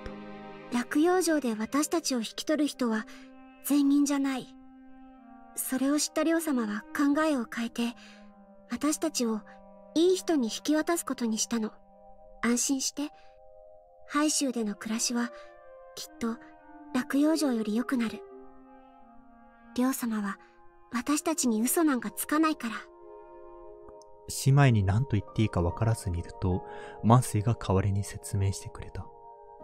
落葉城で私たちを引き取る人は善人じゃない。それを知った両様は考えを変えて、私たちをいい人に引き渡すことにしたの。安心して。ハイ州での暮らしはきっと落葉城より良くなる。両様は私たちに嘘なんかつかないから。 姉妹に何と言っていいか分からずにいると、マンスイが代わりに説明してくれた。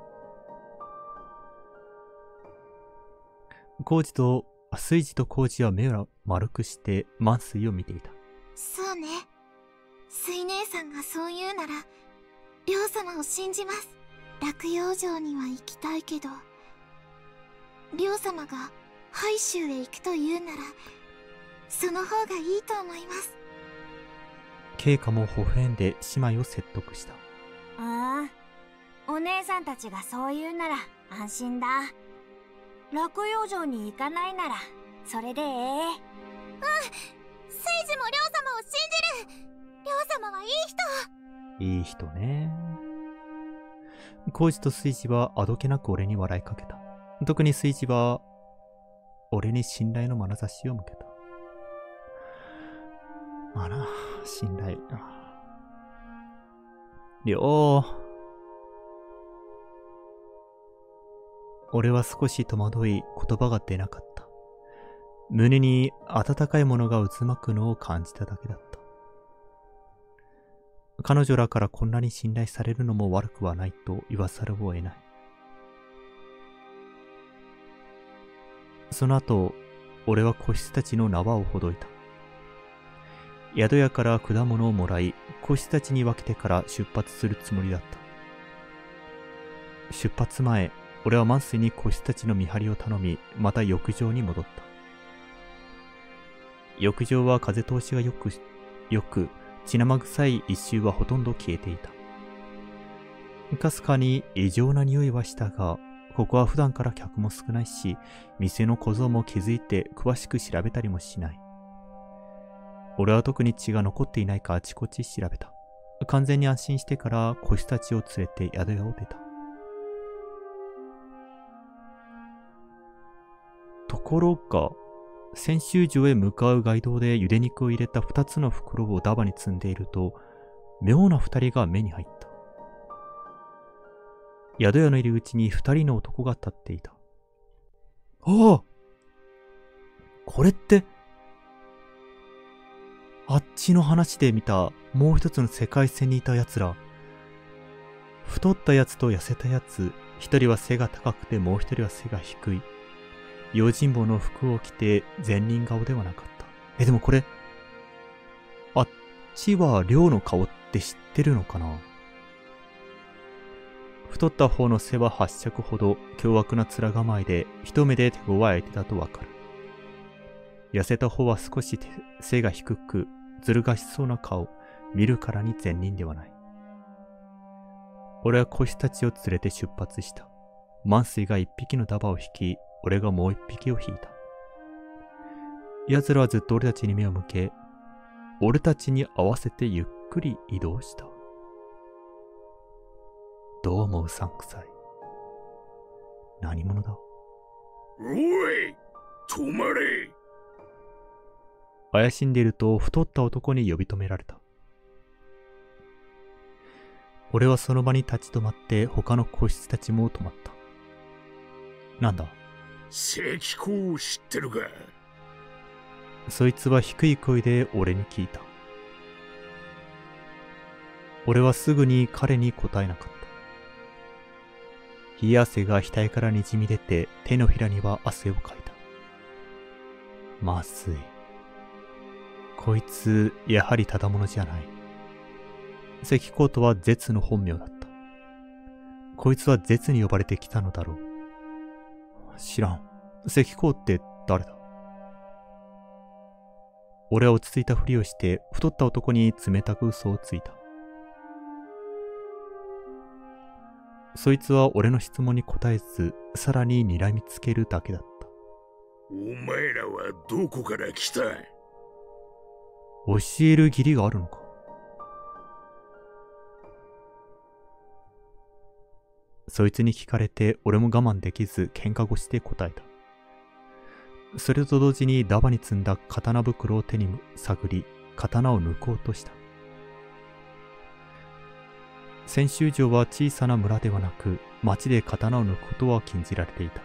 水司とコウジは目を丸くしてマンスイを見ていた。 そうね。水姉さんがそう言うなら、両様を信じます。落葉城には行きたいけど、両様がハイ州へ行くというなら、その方がいいと思います。 ケイカも微笑んで姉妹を説得した。 ああ、お姉さんたちがそう言うなら安心だ。落葉城に行かないならそれでええ。 うん、水司も両様を信じる。両様はいい人。 いい人ね。コウジと水司はあどけなく俺に笑いかけた。特に水司は俺に信頼の眼差しを向けた。あら、信頼。俺は少し戸惑い、言葉が出なかった。胸に温かいものが渦巻くのを感じただけだった。彼女らからこんなに信頼されるのも悪くはないと言わざるを得ない。その後、俺は子羊たちの縄をほどいた。宿屋から果物をもらい、子羊たちに分けてから出発するつもりだった。出発前、俺はマンスイに子羊たちの見張りを頼み、また浴場に戻った。浴場は風通しがよく、血生臭い一周はほとんど消えていた。かすかに異常な匂いはしたが、ここは普段から客も少ないし、店の小僧も気づいて詳しく調べたりもしない。俺は特に血が残っていないかあちこち調べた。完全に安心してから子羊たちを連れて宿屋を出た。 ころが、先週城へ向かう街道で茹で肉を入れた2つの袋をダバに積んでいると、妙な2人が目に入った。宿屋の入り口に2人の男が立っていた。ああ、これって、あっちの話で見たもう一つの世界線にいた奴ら。太ったやつと痩せたやつ、一人は背が高くてもう一人は背が低い。用心棒の服を着て善人顔ではなかった。でもこれ、あっちは亮の顔って知ってるのかな？太った方の背は8尺ほど凶悪な面構えで一目で手強い相手だとわかる。痩せた方は少し背が低くずる賢そうな顔、見るからに善人ではない。俺は子羊たちを連れて出発した。満水が一匹のダバを引き、俺がもう一匹を引いた。奴らはずっと俺たちに目を向け、俺たちに合わせてゆっくり移動した。どう思うさんくさい。何者だ？ おい、止まれ！ 怪しんでいると太った男に呼び止められた。俺はその場に立ち止まって他の子羊たちも止まった。なんだ？ 石膏を知ってるか？ そいつは低い声で俺に聞いた。俺はすぐに彼に答えなかった。冷や汗が額からにじみ出て手のひらには汗をかいた。まずい。こいつ、やはりただ者じゃない。石膏とは絶の本名だった。こいつは絶に呼ばれてきたのだろう。知らん。石膏って誰だ？俺は落ち着いたふりをして太った男に冷たく嘘をついた。そいつは俺の質問に答えず、さらに睨みつけるだけだった。 お前らはどこから来た？ 教える義理があるのか？そいつに聞かれて俺も我慢できず喧嘩腰で答えた。それと同時にダバに積んだ刀袋を手に探り、刀を抜こうとした。泉州城は小さな村ではなく、町で刀を抜くことは禁じられていた。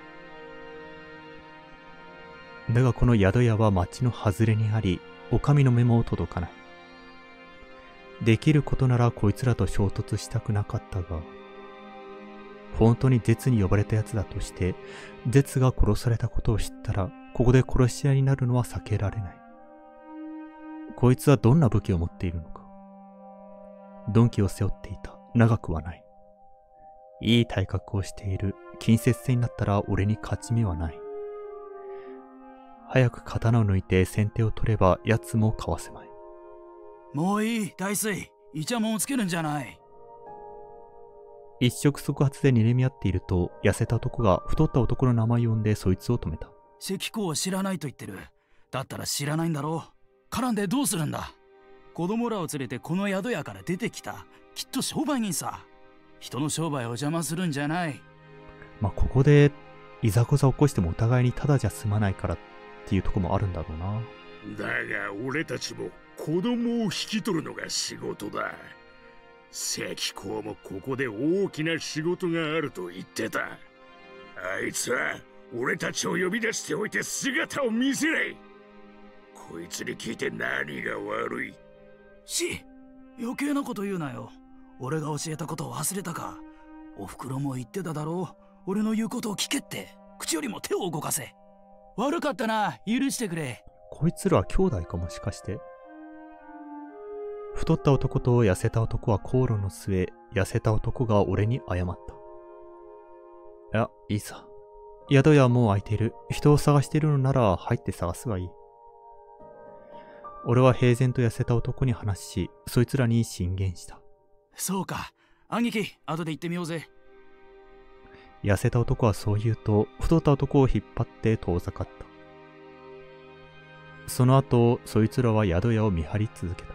だがこの宿屋は町の外れにあり、お上の目も届かない。できることならこいつらと衝突したくなかったが、本当に絶に呼ばれたやつだとして、絶が殺されたことを知ったら、ここで殺し合いになるのは避けられない。こいつはどんな武器を持っているのか。鈍器を背負っていた。長くはない。いい体格をしている。近接戦になったら俺に勝ち目はない。早く刀を抜いて先手を取れば奴もかわせまい。 もういい、大水。イチャモンをつけるんじゃない。 一触即発で睨み合っていると、痩せた男が太った男の名前を呼んでそいつを止めた。 石膏を知らないと言ってる。だったら知らないんだろう。絡んでどうするんだ。子供らを連れてこの宿屋から出てきた。きっと商売人さ。人の商売を邪魔するんじゃない。 まあここでいざこざ起こしてもお互いにただじゃ済まないからっていうとこもあるんだろうな。 だが俺たちも子供を引き取るのが仕事だ。石膏もここで大きな仕事があると言ってた。あいつは俺たちを呼び出しておいて姿を見せない。こいつに聞いて何が悪い？ 余計なこと言うなよ。俺が教えたことを忘れたか。おふくろも言ってただろう。俺の言うことを聞けって。口よりも手を動かせ。悪かったな。許してくれ。 こいつらは兄弟かもしかして。太った男と痩せた男は口論の末、痩せた男が俺に謝った。いや、いいさ。宿屋はもう空いている。人を探しているのなら入って探すがいい。俺は平然と痩せた男に話し、そいつらに進言した。 そうか。兄貴、後で行ってみようぜ。 痩せた男はそう言うと、太った男を引っ張って遠ざかった。その後、そいつらは宿屋を見張り続けた。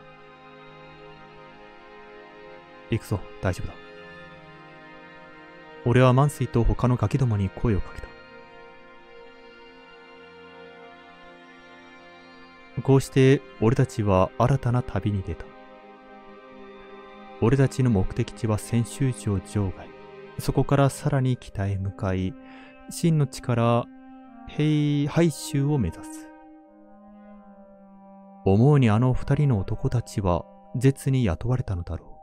行くぞ、大丈夫だ。俺は満水と他のガキどもに声をかけた。 こうして俺たちは新たな旅に出た。俺たちの目的地は千秋城場外。そこからさらに北へ向かい、真の地から廃州を目指す。思うにあの二人の男たちは絶に雇われたのだろ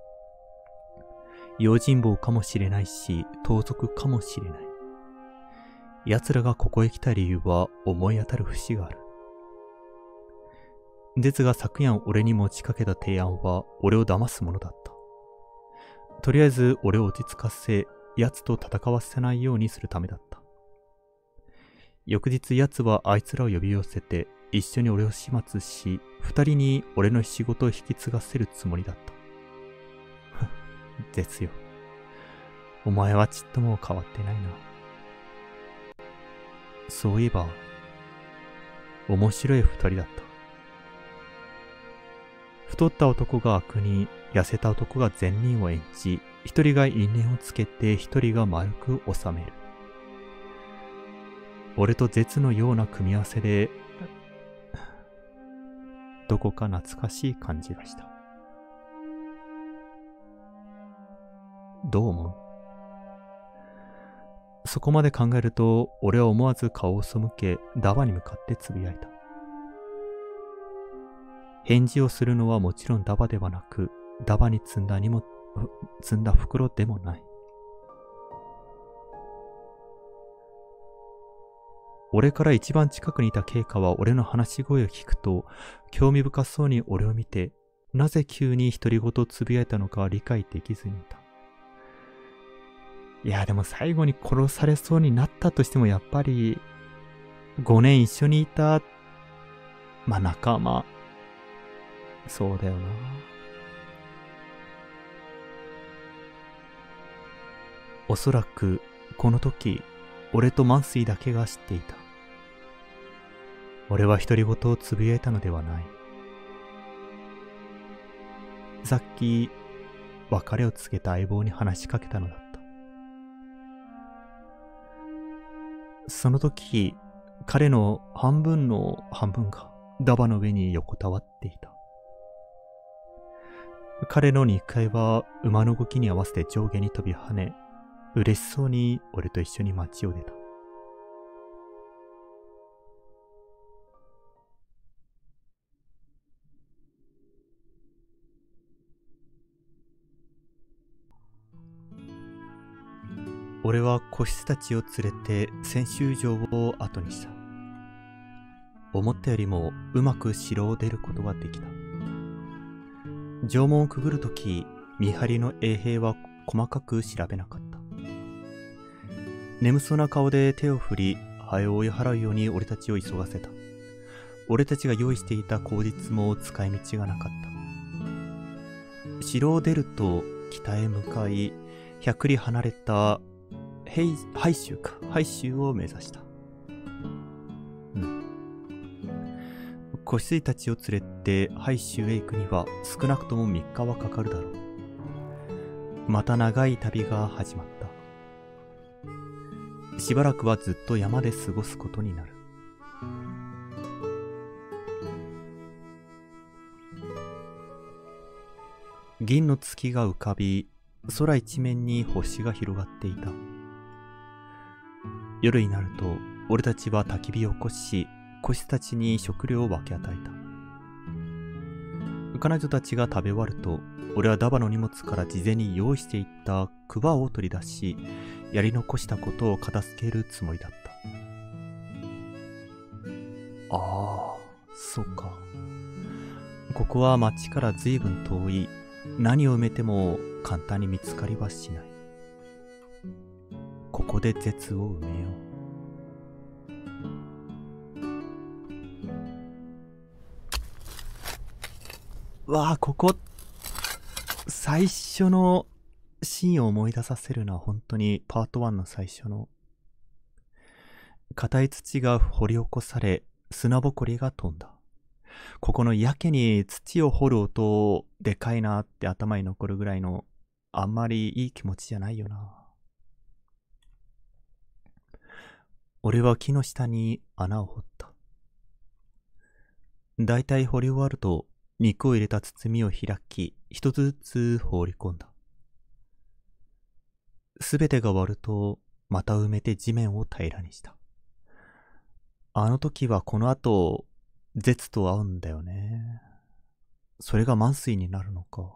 う。用心棒かもしれないし、盗賊かもしれない。奴らがここへ来た理由は思い当たる節がある。ですが昨夜俺に持ちかけた提案は俺を騙すものだった。とりあえず俺を落ち着かせ、奴と戦わせないようにするためだった。翌日奴はあいつらを呼び寄せて一緒に俺を始末し、二人に俺の仕事を引き継がせるつもりだった。ですよ。お前はちっとも変わってないな。そういえば、面白い二人だった。太った男が悪人、痩せた男が善人を演じ、一人が因縁をつけて一人が丸く収める。俺と絶のような組み合わせで、どこか懐かしい感じがした。どう思う？そこまで考えると、俺は思わず顔を背け、ダバに向かってつぶやいた。返事をするのはもちろんダバではなく、ダバに積んだ袋でもない。俺から一番近くにいたケイカは俺の話し声を聞くと、興味深そうに俺を見て、なぜ急に独り言をつぶやいたのかは理解できずにいた。いや、でも最後に殺されそうになったとしてもやっぱり、5年一緒にいた、仲間。そうだよな。おそらく、この時、俺とマンスイだけが知っていた。俺は独り言をつぶやいたのではない。さっき、別れを告げた相棒に話しかけたのだった。その時、彼の半分の半分がダバの上に横たわっていた。彼の肉塊は馬の動きに合わせて上下に飛び跳ね、嬉しそうに俺と一緒に街を出た。俺は子羊たちを連れて千秋城を後にした。思ったよりもうまく城を出ることができた。城門をくぐるとき、見張りの衛兵は細かく調べなかった。眠そうな顔で手を振り、ハエを追い払うように俺たちを急がせた。俺たちが用意していた口実も使い道がなかった。城を出ると北へ向かい、100里離れた廃州を目指した。子羊たちを連れて廃州へ行くには少なくとも3日はかかるだろう。また長い旅が始まった。しばらくはずっと山で過ごすことになる。銀の月が浮かび、空一面に星が広がっていた。夜になると、俺たちは焚き火を起こし、子羊たちに食料を分け与えた。彼女たちが食べ終わると、俺はダバの荷物から事前に用意していったクワを取り出し、やり残したことを片付けるつもりだった。ああ、そうか。ここは町から随分遠い。何を埋めても簡単に見つかりはしない。ここで絶を埋めよう。わあ、ここ、最初のシーンを思い出させるのは本当にパート1の最初の。硬い土が掘り起こされ、砂ぼこりが飛んだ。ここのやけに土を掘る音でかいなって頭に残るぐらいの、あんまりいい気持ちじゃないよな。俺は木の下に穴を掘った。 だいたい掘り終わると、肉を入れた包みを開き、一つずつ放り込んだ。すべてが終わると、また埋めて地面を平らにした。あの時はこの後、絶と会うんだよね。それが満水になるのか。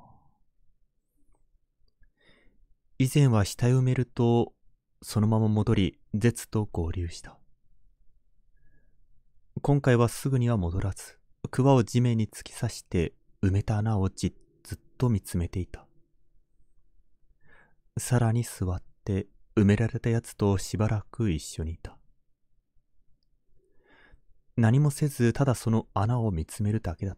以前は死体を埋めると、そのまま戻り、絶と合流した。今回はすぐには戻らず、くわを地面に突き刺して埋めた穴をずっと見つめていた。さらに座って埋められたやつとしばらく一緒にいた。何もせずただその穴を見つめるだけだった。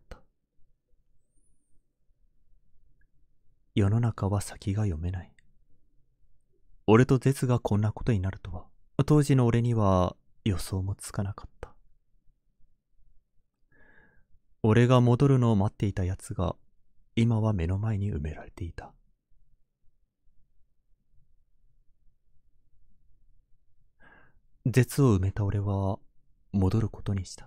世の中は先が読めない。俺と絶がこんなことになるとは、当時の俺には予想もつかなかった。俺が戻るのを待っていたやつが、今は目の前に埋められていた。絶を埋めた俺は、戻ることにした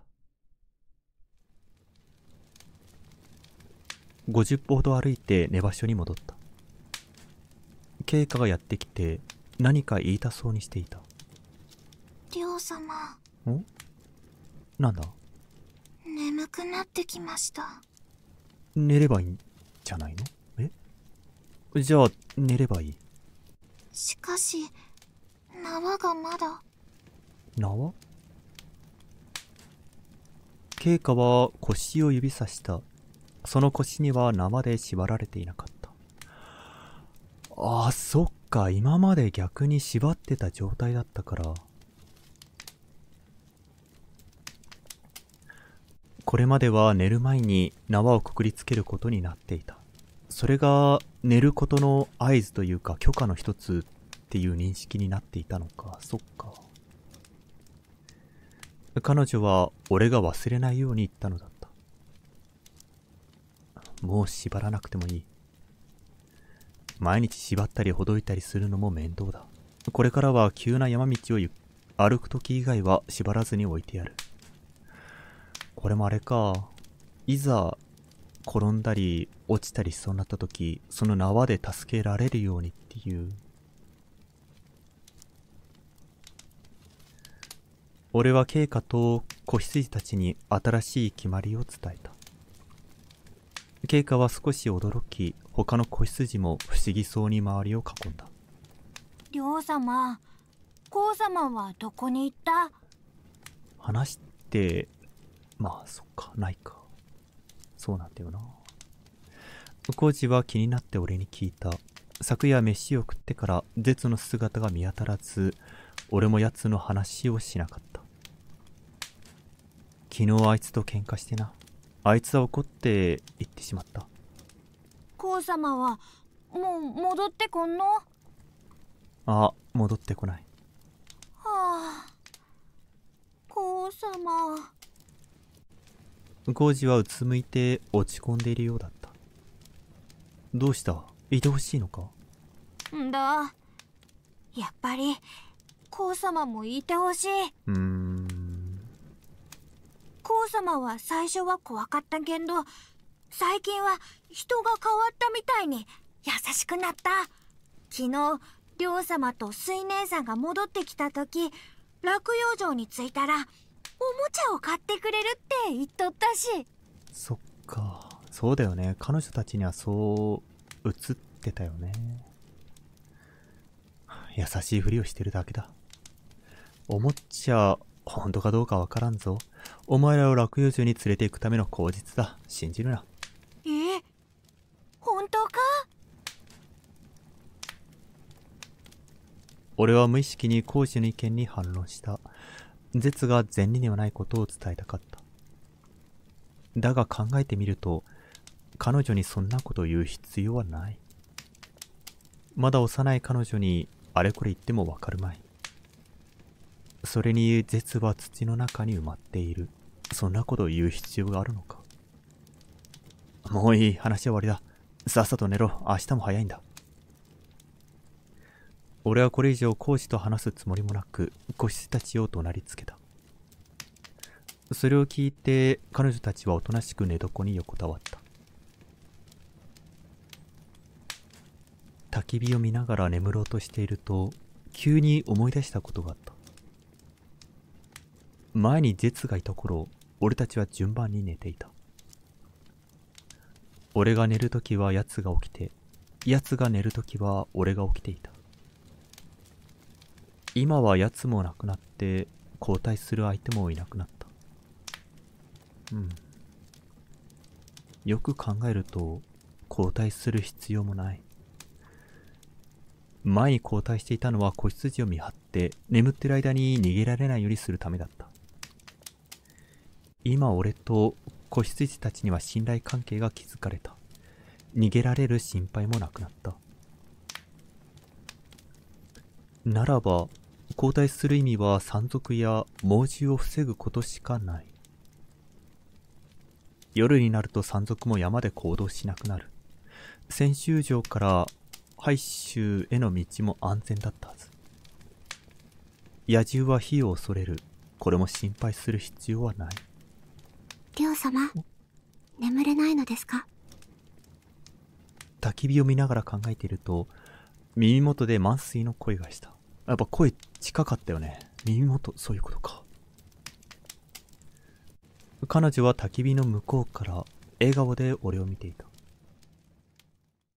。50歩ほど歩いて寝場所に戻った。慶香がやってきて、何か言いたそうにしていた。 亮様。 ん？なんだ？ 眠くなってきました。 寝ればいいんじゃないの？じゃあ寝ればいい。 しかし縄がまだ。 縄？慶香は腰を指さした。その腰には縄で縛られていなかった。ああ、そっか、今まで逆に縛ってた状態だったから。これまでは寝る前に縄をくくりつけることになっていた。それが寝ることの合図というか許可の一つっていう認識になっていたのか。そっか。彼女は俺が忘れないように言ったのだった。もう縛らなくてもいい。毎日縛ったりほどいたりするのも面倒だ。これからは急な山道を歩くとき以外は縛らずに置いてやる。これもあれか。いざ転んだり落ちたりしそうになったとき、その縄で助けられるようにっていう。俺は慶香と子羊たちに新しい決まりを伝えた。慶香は少し驚き、他の子羊も不思議そうに周りを囲んだ。 亮様、光様はどこに行った？ 話して、まあそっか、ないか。そうなんだよな。浩二は気になって俺に聞いた。昨夜飯を食ってから絶の姿が見当たらず、俺も奴の話をしなかった。昨日あいつと喧嘩してな。あいつは怒って言ってしまった。 光様はもう戻ってこんの？ あ、戻ってこない。 はあ、光様。 浩二はうつむいて落ち込んでいるようだった。どうした？いてほしいのか？ んだ。やっぱり光様もいてほしい。光様は最初は怖かったけど、最近は人が変わったみたいに優しくなった。昨日亮様と水姉さんが戻ってきた時、落葉城に着いたらおもちゃを買ってくれるって言っとったし。 そっか、そうだよね。彼女たちにはそう映ってたよね。優しいふりをしてるだけだ。おもちゃ本当かどうかわからんぞ。お前らを落葉城に連れて行くための口実だ。信じるな。 本当か？ 俺は無意識に浩二の意見に反論した。絶が善理ではないことを伝えたかった。だが考えてみると、彼女にそんなことを言う必要はない。まだ幼い彼女にあれこれ言ってもわかるまい。それに絶は土の中に埋まっている。そんなことを言う必要があるのか。もういい、話は終わりだ。さっさと寝ろ。明日も早いんだ。俺はこれ以上コーチと話すつもりもなく、子羊たちを怒鳴りつけた。 それを聞いて彼女たちはおとなしく寝床に横たわった。焚き火を見ながら眠ろうとしていると、急に思い出したことがあった。前にジェツがいた頃、俺たちは順番に寝ていた。俺が寝るときはヤツが起きて、ヤツが寝るときは俺が起きていた。今はヤツも亡くなって交代する相手もいなくなった。よく考えると交代する必要もない。前に交代していたのは子羊を見張って眠ってる間に逃げられないようにするためだった。今俺と子羊たちには信頼関係が築かれた。逃げられる心配もなくなった。ならば交代する意味は山賊や猛獣を防ぐことしかない。夜になると山賊も山で行動しなくなる。千秋城から廃州への道も安全だったはず。野獣は火を恐れる。これも心配する必要はない。 リョウ様、眠れないのですか？ 焚き火を見ながら考えていると、耳元で満水の声がした。やっぱ声近かったよね。耳元、そういうことか。彼女は焚き火の向こうから笑顔で俺を見ていた。